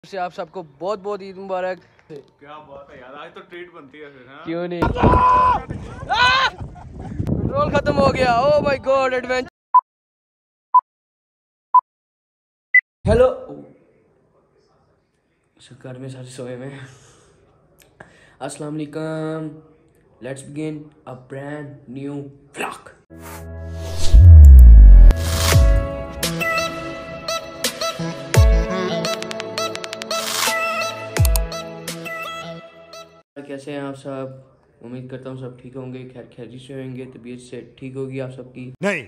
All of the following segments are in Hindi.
से आप सबको बहुत बहुत ईद मुबारक। क्या बात है यार, आज तो ट्रीट बनती है फिर। हाँ? क्यों नहीं। पेट्रोल खत्म हो गया। Oh my god adventure. Hello घर में सारे सोए में। अस्सलाम वालेकुम। Let's begin a brand new vlog. कैसे हैं आप सब? उम्मीद करता हूँ सब ठीक होंगे, खैर खैरी से होंगे, तबीयत से ठीक होगी आप सबकी। नहीं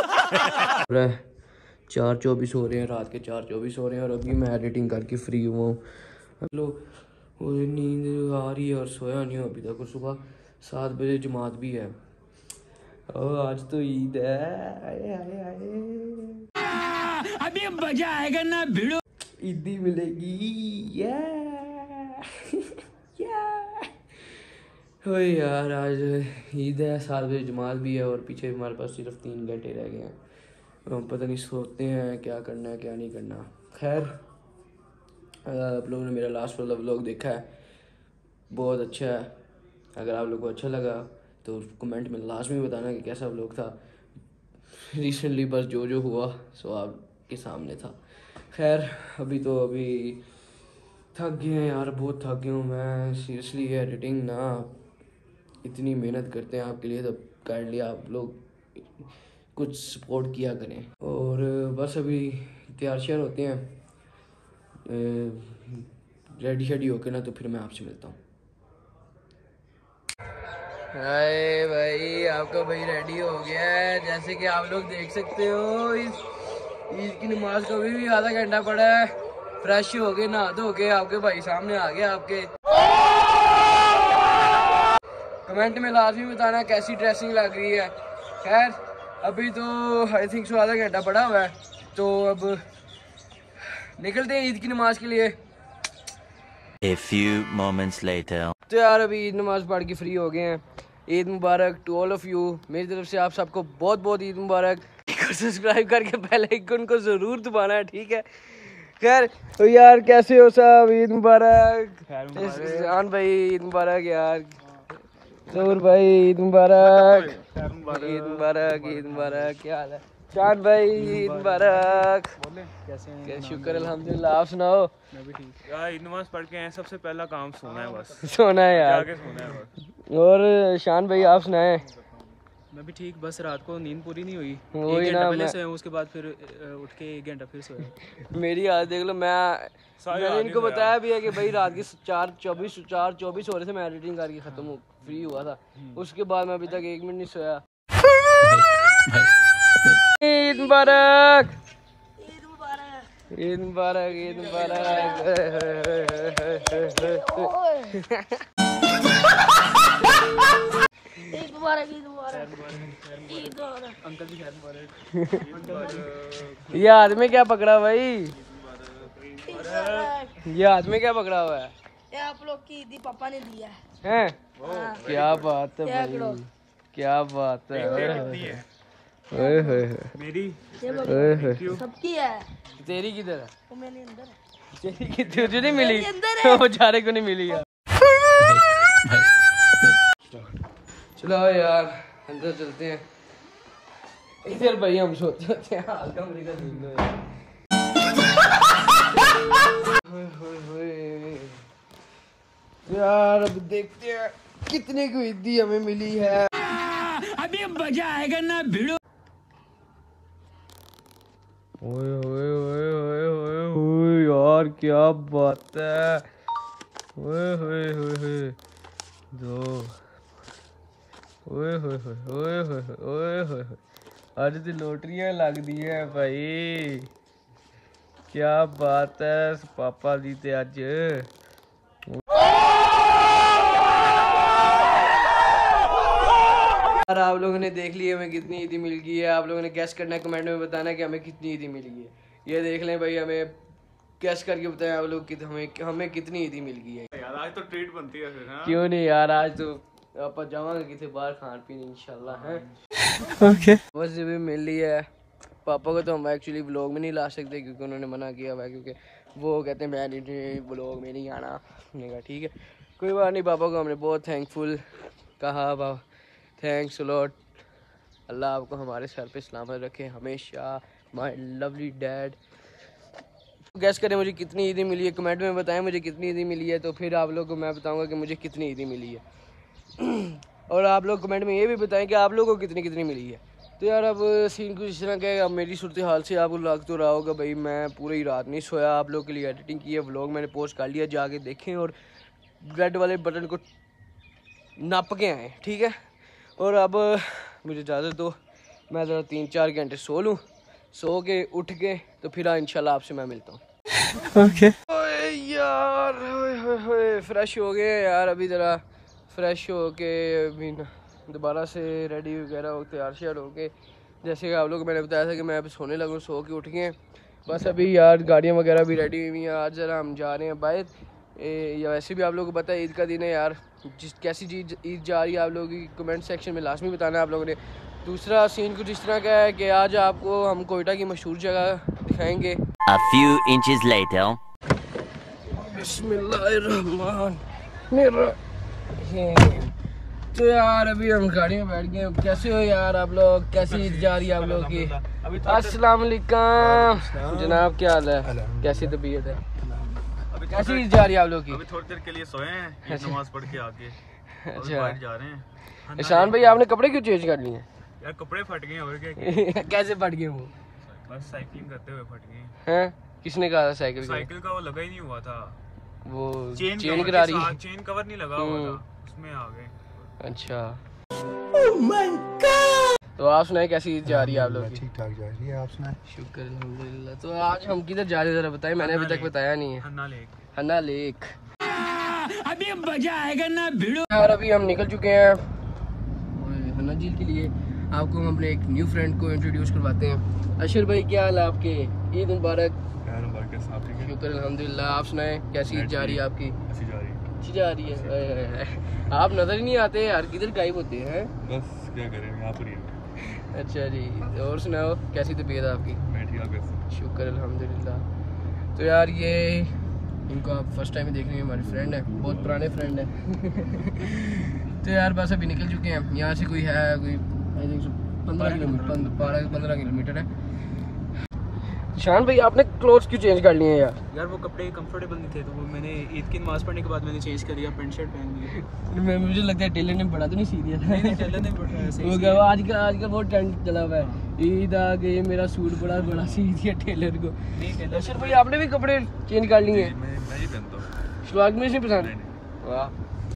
4:24 हो रहे हैं, रात के 4:24 हो रहे हैं और अभी मैं एडिटिंग करके फ्री हुआ हूँ। लोग नींद आ रही है और सोया नहीं हूँ अभी तक, और सुबह 7 बजे जमात भी है। और आज तो ईद है। आए आए आए। अभी मजा आएगा ना भिड़ो। ईदी मिलेगी हो यार। आज ईद है, 7 बजे जमात भी है और पीछे हमारे पास सिर्फ 3 घंटे रह गए हैं। हम पता नहीं सोते हैं क्या करना है क्या नहीं करना। खैर आप लोगों ने मेरा लास्ट वाला व्लॉग देखा है, बहुत अच्छा है। अगर आप लोगों को अच्छा लगा तो कमेंट में लाजमी बताना कि कैसा व्लॉग था। रिसेंटली बस जो हुआ सो आपके सामने था। खैर अभी थक गए हैं यार, बहुत थक गया हूँ मैं सीरियसली। एडिटिंग ना इतनी मेहनत करते हैं आपके लिए, तो काइंडली आप लोग कुछ सपोर्ट किया करें। और बस अभी तैयार श्यार होते हैं, रेडी शेडी होके ना, तो फिर मैं आपसे मिलता हूँ। हाय भाई, आपका भाई रेडी हो गया है। जैसे कि आप लोग देख सकते हो, इस ईद की नमाज को भी आधा घंटा पड़ा है। फ्रेश हो गए, नहा धो के आपके भाई सामने आ गया आपके। कमेंट में लाजमी बताना कैसी ड्रेसिंग लग रही है। खैर अभी तो आई थिंक सो आधा घंटा पड़ा हुआ है, तो अब निकलते हैं ईद की नमाज के लिए। A few moments later. तो यार अभी ईद नमाज पढ़ के फ्री हो गए हैं। ईद मुबारक टू ऑल ऑफ यू। मेरी तरफ से आप सबको बहुत बहुत ईद मुबारक। सब्सक्राइब करके बेल आइकन को ज़रूर दबाना है, ठीक है। खैर तो यार कैसे हो सब? ईद मुबारक। जान भाई ईद मुबारक यार। जोर भाई ईद मुबारक। ईद मुबारक, ईद मुबारक। क्या हाल है शान भाई? ईद मुबारक। कैसे हैं? क्या शुक्र अल्हम्दुलिल्लाह, आप सुनाओ? मैं भी ठीक यार। ईद नमाज पढ़ के आए, सबसे पहला काम सोना है बस। सोना है यार, जाके सोना है बस। और शान भाई आप सुनाए? मैं भी ठीक, बस रात को नींद पूरी नहीं हुई। वही एक ना, घंटा पहले सोया हूँ, उसके बाद फिर उठ के 1 घंटा फिर सोया। मेरी हालत देख लो। मैंने इनको बताया भी है कि भाई रात के 4:24 हो रहे थे, मैं एडिटिंग करके खत्म फ्री हुआ था। उसके बाद मैं अभी तक 1 मिनट नहीं सोया। ईद मुबारक, ईद मुबारक, ईद मुबारक। ईद मुबारक, ईद मुबारक, ईद मुबारक। अंकल भी खैर मुबारक। ये हाथ में क्या पकड़ा भाई? ये हाथ में क्या पकड़ा हुआ है? ये आप लोग की ईदी पापा ने दिया है। हैं? हाँ। क्या बात है क्या भाई, क्या बात है। कितनी है? ओए होए मेरी ये ओए होए। सबकी है। तेरी किधर है? वो मेरे अंदर है। तेरी किधर? तुझे नहीं मिली? मेरे अंदर है। वो बेचारे को नहीं मिली यार। चलो यार अंदर चलते हैं। इधर भाई हम सोते होते हैं, हाल कमरे का देख लो यार। यार अब देखते हैं कितने की ईदी हमें मिली है। अभी मजा आएगा ना भिड़ो। ओए ओए ओए ओए ओए ओए यार क्या बात है। ओए ओए ओए ओए दो। ओए होए होए ओए होए ओए होए। आज तो लॉटरियां लग दी है भाई, क्या बात है। पापा दी ते अज यार आप लोगों ने देख लिया हमें कितनी ईदी मिल गई है। आप लोगों ने गैस करना है, कमेंट में बताना कि हमें कितनी ईदी मिल गई है। ये देख लें भाई, हमें गैस करके बताएं आप लोग कि हमें कितनी ईदी मिल गई है यार आज तो ट्रीट बनती है फिर। हाँ? क्यों नहीं यार, आज तो आप जावांगे किसी बाहर खान पीने इंशाल्लाह है। ओके बस भी मिल रही है। पापा को तो हम एक्चुअली व्लॉग में नहीं ला सकते क्योंकि उन्होंने मना किया हुआ है, क्योंकि वो कहते हैं मैं नहीं ब्लॉग में नहीं आना। मैंने कहा ठीक है कोई बात नहीं। पापा को हमने बहुत थैंकफुल कहा, पापा थैंक्स लॉट, अल्लाह आपको हमारे सर पे सलामत रखे हमेशा, माय लवली डैड। गैस करें मुझे कितनी ईदी मिली है, कमेंट में बताएं मुझे कितनी ईदी मिली है, तो फिर आप लोगों को मैं बताऊंगा कि मुझे कितनी ईदी मिली है। और आप लोग कमेंट में ये भी बताएं कि आप लोगों को कितनी कितनी मिली है। तो यार अब सीन कुछ इस तरह का है। अब मेरी सूरत हाल से आपको लग तो रहा होगा भाई मैं पूरी रात नहीं सोया, आप लोगों के लिए एडिटिंग की है, व्लॉग मैंने पोस्ट कर लिया, जाके देखें और रेड वाले बटन को नाप के आएँ, ठीक है। और अब मुझे इजाज़त दो, मैं ज़रा 3-4 घंटे सो लूँ, सो के उठ के तो फिर इंशाल्लाह आपसे मैं मिलता हूँ। ओके यार फ्रेश हो गए यार, अभी ज़रा फ्रेश हो के अभी दोबारा से रेडी वगैरह हो तैयार श्यार हो के, जैसे कि आप लोग को मैंने बताया था कि मैं अभी सोने लगूँ, सो के उठ गए बस। अभी यार गाड़ियाँ वगैरह भी रेडी हुई हैं, आज ज़रा हम जा रहे हैं बाहर। या वैसे भी आप लोगों को पता है ईद का दिन है यार, कैसी चीज़ ईद जा रही है आप लोगों की कमेंट सेक्शन में लाजमी बताना है आप लोगों ने। दूसरा सीन कुछ इस तरह का है कि आज आपको हम कोयटा की मशहूर जगह दिखाएंगे। A few inches later. बिस्मिल्लाहिर्रहमानिर्रहीम। तो यार अभी हम गाड़ी में बैठ गए। कैसे हो यार आप लोग, कैसी ईद जा रही है आप लोगों की? अस्सलाम वालेकुम जनाब, क्या हाल है, कैसी तबीयत है, कैसी ईद जा रही है आप लोग की? अभी थोड़ी देर के लिए सोए हैं, नमाज पढ़ के आके अच्छा जा रहे हैं। ईशान भाई आपने कपड़े क्यों चेंज कर लिए यार कपड़े फट गए और क्या कैसे फट गए वो? बस साइकिलिंग करते हुए फट गए हैं? किसने कहा था साइकिल का वो लगा ही नहीं हुआ था, वो चेन करा रही, चेन कवर नहीं लगा हुआ था, उसमें आ गए। अच्छा oh my God! तो आप सुनाए कैसी ईद जा रही है आप लोग की? ठीक ठाक जा रही है, आप सुनाए? शुक्र अल्हम्दुलिल्लाह। तो आज हम किधर जा रहे हैं जरा बताएं, मैंने अभी तक बताया नहीं है। हन्ना लेक। अभी मजा आएगा ना भिड़ो यार। अभी हम निकल चुके हैं हन्ना झील के लिए। आपको हम अपने एक न्यू फ्रेंड को इंट्रोड्यूस करवाते हैं। अशर भाई क्या हाल है आपके? ईद मुबारक। शुक्र अल्हम्दुलिल्लाह। आप सुनाए कैसी ईद जा रही है आपकी? अच्छी जा रही है। आप नजर ही नहीं आते यार, किधर गायब होते हैं? बस क्या करें, यहाँ पर ही हैं। अच्छा जी, और सुनाओ कैसी तबीयत है आपकी? मैं ठीक, शुक्र अल्हम्दुलिल्लाह। तो यार ये इनको आप फर्स्ट टाइम ही देख रहे हैं, हमारे फ्रेंड है, बहुत पुराने फ्रेंड है। तो यार बस अभी निकल चुके हैं यहाँ से। कोई है कोई आई थिंक 15 किलोमीटर है। शान भाई आपने क्लोथ्स क्यों चेंज कर लिए हैं यार? यार वो कपड़े कंफर्टेबल नहीं थे, तो वो मैंने ईद की नमाज पढ़ने के बाद मैंने चेंज कर लिया, पैंट शर्ट पहन ली। मुझे लगता है टेलर ने बड़ा तो नहीं सी दिया था। नहीं टेलर ने सही वो क्या आजकल बहुत ट्रेंड चला हुआ है, ईद आ गई मेरा सूट बड़ा सी दिया टेलर को। अशर भाई आपने भी कपड़े चेंज कर लिए हैं? मैं ही पहनता हूँ। शलवार कमीज नहीं पसंद? वाह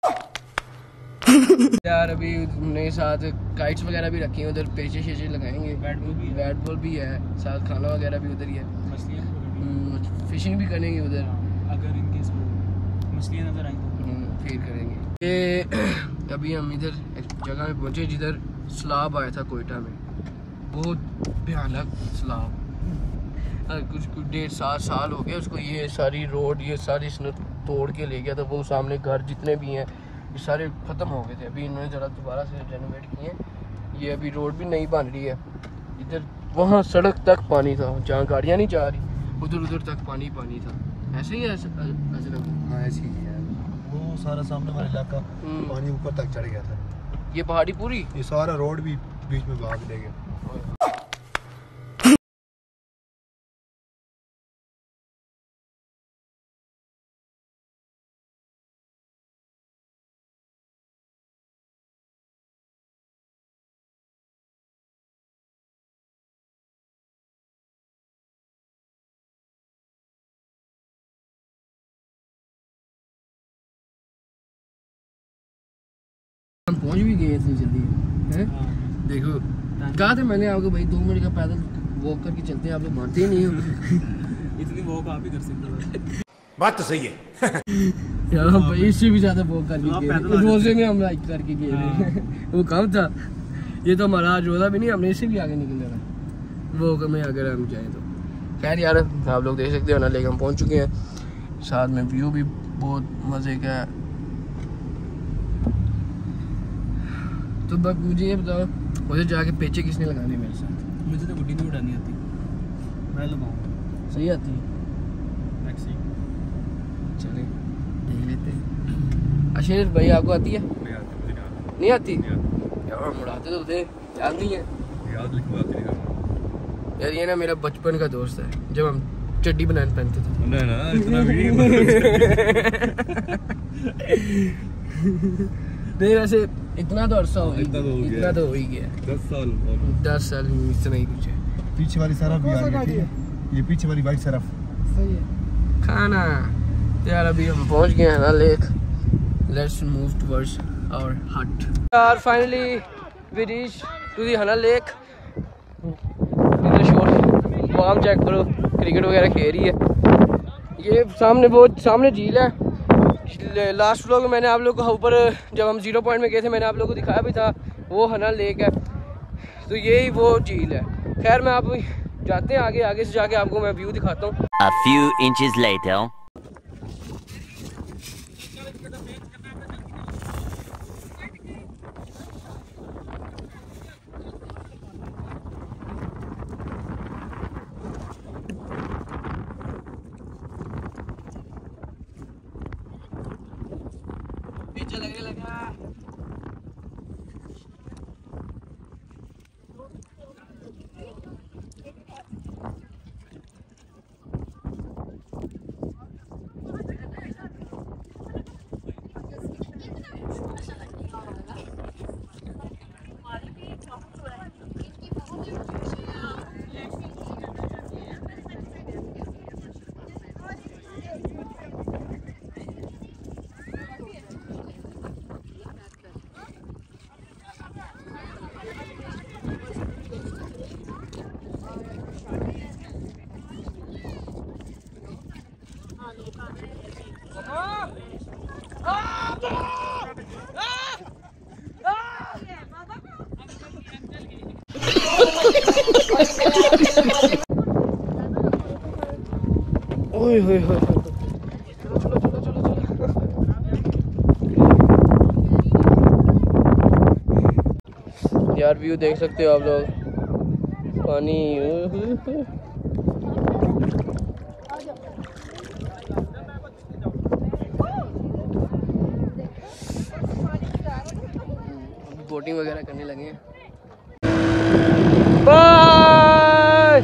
यार अभी हमने साथ काइट्स वगैरह भी रखी हैं, उधर पेचे शेचे लगाएंगे, बैट बॉल भी है, साथ खाना वगैरह भी उधर ही है, फिशिंग भी करेंगे उधर अगर इनके मछलियाँ नजर आई तो फिर करेंगे। ये अभी हम इधर एक जगह में पहुंचे जिधर सैलाब आया था कोयटा में, बहुत भयानक सैलाब। कुछ 1.5 साल हो गया उसको, ये सारी रोड ये सारी इसने तोड़ के ले गया था। वो सामने घर जितने भी हैं ये सारे ख़त्म हो गए थे, अभी इन्होंने ज़रा दोबारा से रेनोवेट किए हैं। ये अभी रोड भी नई बन रही है, इधर वहाँ सड़क तक पानी था, जहाँ गाड़ियाँ नहीं जा रही उधर तक पानी था। ऐसे ही है हाँ ऐसे ही है, वो सारा सामने वाला इलाका पानी ऊपर तक चढ़ गया था। ये पहाड़ी पूरी, ये सारा रोड भी बीच में भाग ले गया। हम पहुंच भी गए इतनी जल्दी हैं। देखो कहा था मैंने आपको भाई 2 मिनट का पैदल वॉक करके चलते हैं, आप लोग मानते ही नहीं हो। इतनी वॉक आप ही कर सकते हो। बात तो सही है यार हम भाई इससे भी ज्यादा वॉक करके गए, रोजे में हम लाइक करके गए वो कब था? ये तो हमारा आज रोजा भी नहीं, हमने इससे भी आगे निकल जाना वो में अगर हम जाए तो। खैर यार आप लोग देख सकते हो ना, लेकिन हम पहुंच चुके हैं, साथ में व्यू भी बहुत मजे का है। तो बस मुझे ये बताओ उधर जाके पेचे किसने लगाने मेरे साथ? मुझे तो गुड्डी नहीं उड़ानी आती, मैं लगाऊंगा। सही आती है? चले देख लेते हैं। आशीष भाई आपको आती है? नहीं आती यार, मुड़ाते तो थे, याद नहीं है यार। ये ना मेरा बचपन का दोस्त है, जब हम चड्डी बनाने पहनते थे। ना इतना भी नहीं वैसे इतना तो अरसा हो गया, इतना तो हो गया। 10 साल इतना ही कुछ है। पीछे वाली सरफ भी आ गई, ठीक है? ये पीछे वाली वाइट सरफ सही है। खाना यार, अभी हम पहुंच गए हैं ना lake. Let's move towards our hut. यार finally we reach to the Hanna lake. इधर शोर वाम चेक करो, क्रिकेट वगैरह खेल रही है। ये सामने बहुत सामने झील है। लास्ट व्लॉग में मैंने आप लोगों को ऊपर जब हम 0 पॉइंट में गए थे मैंने आप लोगों को दिखाया भी था, वो हना लेक है। तो यही वो झील है। खैर मैं आप जाते हैं आगे से जाके आपको मैं व्यू दिखाता हूँ। A few inches later. पीछे लगने लगा। ओए होए होए यार, व्यू देख सकते हो आप लोग, पानी। बोटिंग वगैरह करने लगे हैं। बाय।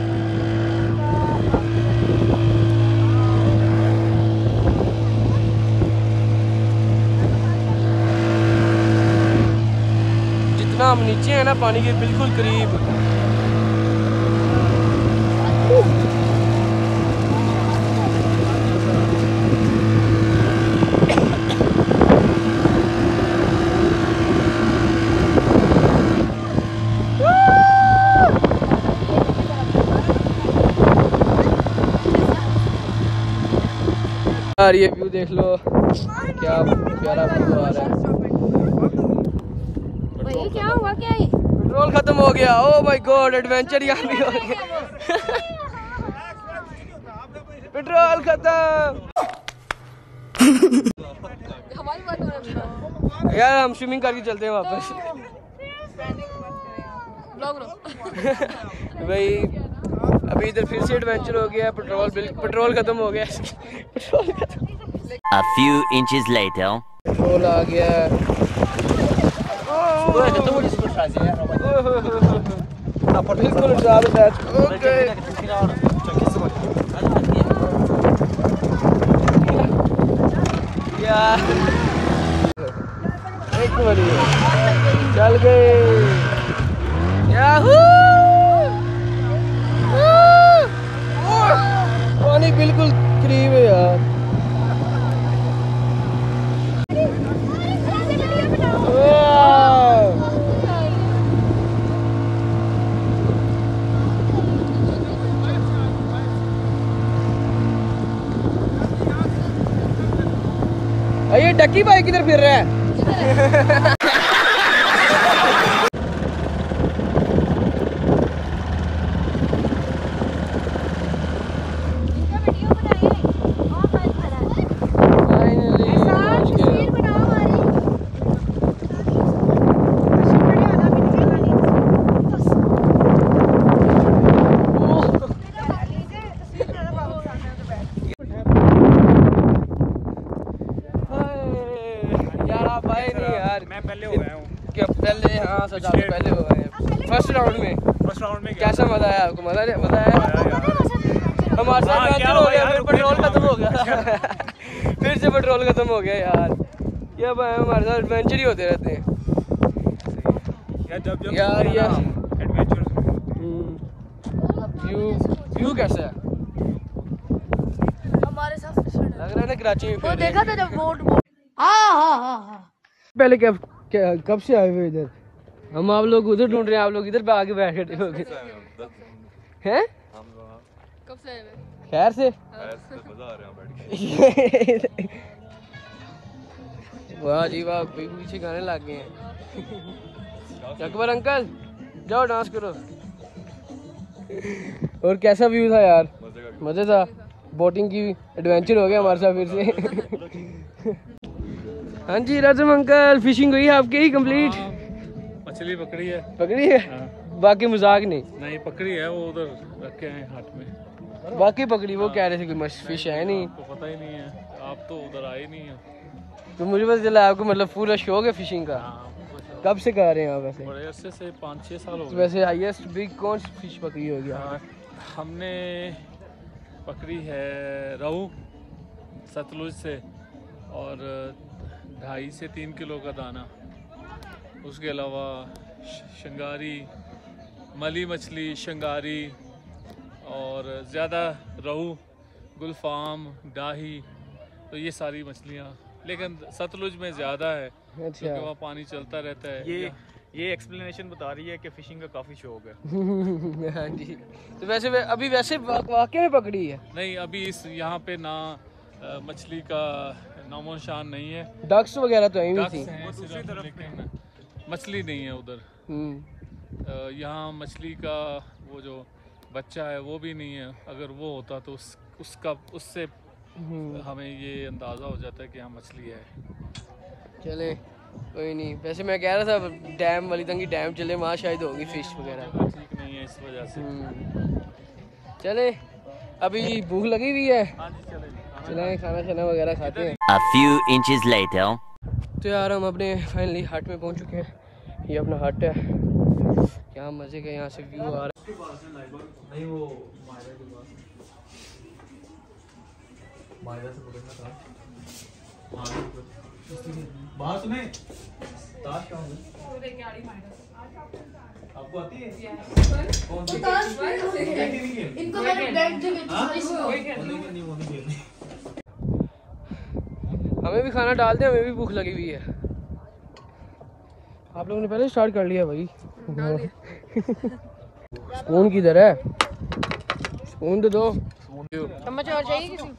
जितना हम नीचे हैं ना पानी के बिल्कुल करीब, यार ये व्यू देख लो, क्या प्यारा व्यू आ रहा है। भाई क्या हुआ, क्या है? पेट्रोल खत्म हो गया। ओ माय गॉड, एडवेंचर यहाँ भी हो गया। पेट्रोल खत्म। हमारी बात हो रही है यार हम स्विमिंग करके चलते हैं वापस। भाई अभी इधर फिर से एडवेंचर हो गया। पेट्रोल खत्म हो गया। पेट्रोल खत्म। A few inches later. Petrol आ गया। बिल्कुल ओके। यार एक बारी चल गए। याहू! पानी बिल्कुल करीब है यार। ये डक्की भाई किधर फिर रहा है? मैं पहले हो गया हूँ। क्या पहले? हाँ सच आप पहले हो गए हैं। फर्स्ट राउंड में कैसा मजा आया आपको? मजा आया? हमारे साथ एडवेंचर हो गया, फिर पेट्रोल खत्म हो गया। फिर से पेट्रोल खत्म हो गया यार। क्या भाई हमारे साथ एडवेंचर ही होते रहते हैं यार। ये व्यू कैसा है? हमारे साथ लग रहा है ना कराची में वो देखा था जब वोट हाँ पहले कब से आए हुए इधर? हम आप लोग उधर ढूंढ रहे हैं, आप लोग इधर पे आके बैठ गए हैं। कब से आए? खैर से वाह जी वाह, पीछे गाने लग गए हैं। अकबर अंकल जाओ डांस करो। और कैसा व्यू था यार? मजे था। बोटिंग की एडवेंचर हो गया हमारे साथ फिर से। हाँ जी राजम अंकल, फिशिंग हुई है आपकी ही कंप्लीट? मछली पकड़ी है। पकड़ी है? बाकी मजाक नहीं पकड़ी है, वो उधर रखे हैं हाथ में। बाकी पकड़ी? वो कह रहे थे कोई फिश है नहीं। तो पता ही नहीं है, आप तो उधर आए नहीं है। तो मुझे पता चला आपको मतलब पूरा शौक है फिशिंग का। कब से कर रहे हैं आप वैसे? बड़े अरसे से 5-6 साल हो तो गए। वैसे हाईएस्ट बिग कौन सी फिश पकड़ी होगी? हमने पकड़ी है रहू सतलुज से, और 2.5 से 3 किलो का दाना। उसके अलावा शंगारी, मली मछली, शंगारी, और ज़्यादा रहू, गुलफाम, डाही, तो ये सारी मछलियाँ। लेकिन सतलुज में ज़्यादा है अच्छा। क्योंकि वहाँ पानी चलता रहता है। ये एक्सप्लेनेशन बता रही है कि फिशिंग का काफ़ी शौक है। हाँ जी। तो वैसे अभी वैसे वाकई में पकड़ी है? नहीं, अभी इस यहाँ पे ना मछली का नामो निशान नहीं है। डक्स वगैरह तो यहीं डक्स थी। हैं सिर्फ, लेकिन मछली नहीं है उधर। यहाँ मछली का वो जो बच्चा है वो भी नहीं है। अगर वो होता तो उससे हमें ये अंदाज़ा हो जाता है कि यहाँ मछली है। चले कोई नहीं। वैसे मैं कह रहा था डैम वाली तंगी डैम चले, वहाँ शायद होगी फिश वगैरह। ठीक नहीं है इस वजह से। चले अभी भूख लगी हुई है, हाँ जी चले। चले खाना शाना वगैरह खाते हैं। A few inches later. तो यार हम अपने फाइनली हट में पहुंच चुके हैं। ये अपना हट है, क्या मज़े का यहाँ से व्यू आ रहा है। नहीं वो मायदा के पास, मायदा से पकड़ना था। बाहर सुने ताश कहाँ है? आपको आती है? कौन सी? इनको मैंने बैग दे नहीं हमें भी खाना डाल दे, हमें भी भूख लगी हुई है। आप लोगों ने पहले स्टार्ट कर लिया भाई। स्पून किधर है? स्पून तो दो। चम्मच और चाहिए किसी?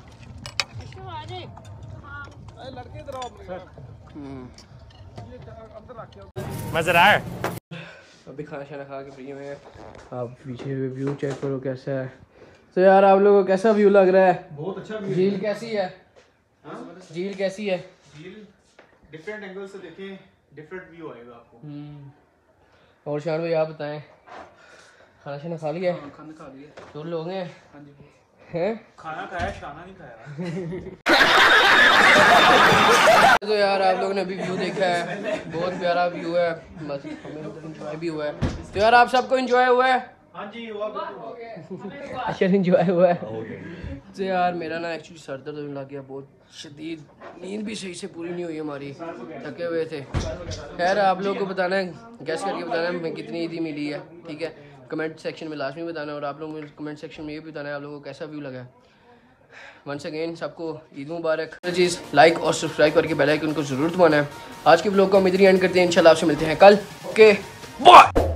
मज़ा आ रहा है। अभी खाना शाना खा के फ्री में आप पीछे व्यू चेक करो कैसा है। तो यार आप लोगों को कैसा व्यू लग रहा है? बहुत अच्छा व्यू। झील कैसी है? झील कैसी है? झील डिफरेंट एंगल से देखें, डिफरेंट व्यू आएगा आपको। और शान भाई आप बताएं, खाना शाना खा लिया? खाना खा लिया। दो लोग हैं? हाँ जी। हैं? खाना खाया, शाना नहीं खाया। तो यार आप लोगों ने अभी व्यू देखा है, बहुत प्यारा व्यू है, बस हमें तो एंजॉय भी हुआ है। तो यार आप सबको एंजॉय हुआ है? हाँ जी हुआ, बिल्कुल। अच्छा एंजॉय हुआ है। तो यार मेरा ना एक्चुअली सर दर्द होने लग गया बहुत शदीद, नींद भी सही से पूरी नहीं हुई हमारी, थके हुए थे। खैर आप लोगों को बताना है, गैस करके बताना है हमें कितनी ईदी मिली है, ठीक है? कमेंट सेक्शन में लास्ट में बताना, और आप लोगों को कमेंट सेक्शन में ये भी बताना है आप लोगों को कैसा व्यू लगा। वंस अगेन सबको ईद मुबारक। चीज़ लाइक और सब्सक्राइब करके बेल आइकन को ज़रूर दबाना है। आज के ब्लॉग को हम इधर ही एंड करते हैं, इंशाल्लाह आपसे मिलते हैं कल। Okay bye.